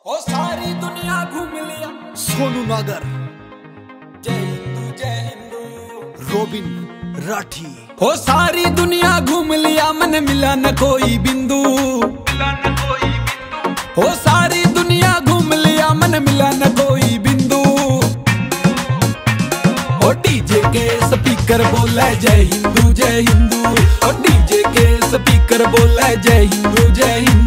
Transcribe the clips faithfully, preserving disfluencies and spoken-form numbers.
ओ सारी दुनिया घूम लिया। सोनू नागर, जय हिंदू जय हिंदू। रोबिन राठी। ओ सारी दुनिया घूम लिया, मन मिला न कोई बिंदु, मिला न कोई बिंदु। ओ सारी दुनिया घूम लिया, मन मिला न कोई बिंदु। ओ डीजे के स्पीकर बोला जय हिंदू जय हिंदू। ओ डीजे के स्पीकर बोला जय हिंदू जय हिंदू।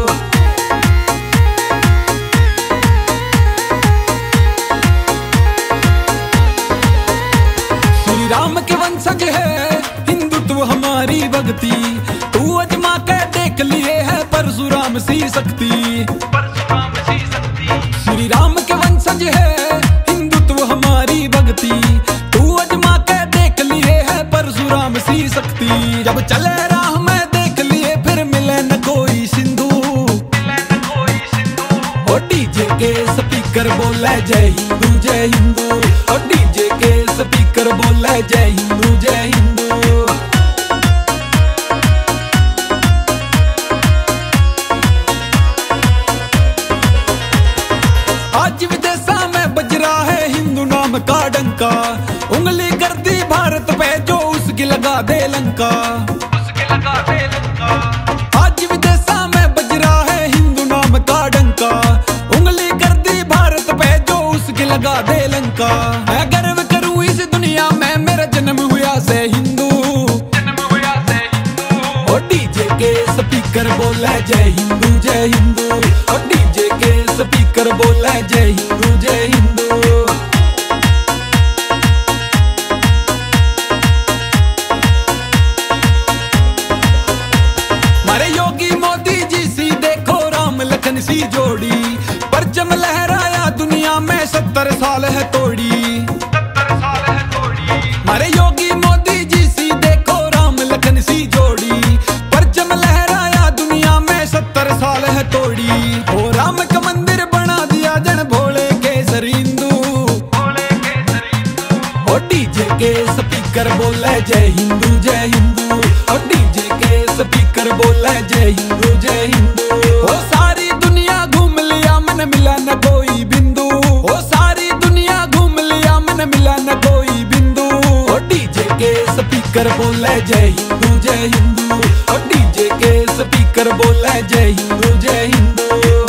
राम के वंशज है हिंदुत्व हमारी भक्ति, तू अजमा के देख लिए है परशुराम सी शक्ति। परशुराम सी शक्ति श्री राम के वंशज है हिंदुत्व हमारी भक्ति, तू अजमा के देख लिए है परशुराम सी शक्ति। जब चले राह में देख लिए फिर मिले न कोई सिंधु, मिले न कोई सिंधु। ओ डीजे के स्पीकर बोला जय हिंदू जय हिंदू। ओ डीजे के स्पीकर बोला जय हिंदू जय हिंदू। आज विदेशा में बज रहा है हिंदू नाम का डंका, उंगली कर दी भारत पे जो उसकी लगा दे लंका, उसकी लगा दे लंका। आज विदेशा में बज रहा है हिंदू नाम का डंका, उंगली कर दी भारत पे जो उसकी लगा दे लंका। मैं गर्व करूं इस दुनिया में मेरा जन्म हुआ से हिंदू, जन्म हुआ से हिंदू। ओ डीजे के स्पीकर बोला जय हिंदू जय हिंदू। ओ डीजे के स्पीकर बोला जय हिंदू जय हिंदू। मारे योगी मोदी जी सी देखो राम लखन सी जोड़ी, परचम लहराया दुनिया में सत्तर साल है तोड़ी, सत्तर साल है तोड़ी। मारे योगी मोदी जी सी देखो राम लखन सी जोड़ी, परचम लहराया दुनिया में सत्तर साल है तोड़ी। ओ राम का मंदिर बना दिया जन भोले केसर हिंदू, भोले केसर हिंदू। ओ डीजे के स्पीकर बोला जय हिंदू जय हिंदू। ओ डीजे के स्पीकर बोला जय हिंदू जय हिंदू। ओ सारी दुनिया घूम लिया, मन मिला न कोई बिंदु। ओ सारी दुनिया घूम लिया, मन मिला न कोई बिंदु। ओ डीजे के स्पीकर बोला जय हिंदू जय हिंदू। ओ डीजे के स्पीकर बोला जय हिंदू जय हिंदू।